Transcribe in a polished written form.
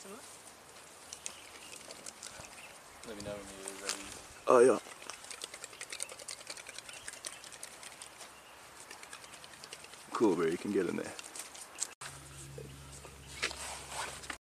Let me know when you're ready. Oh, yeah. Cool, bro. You can get in there.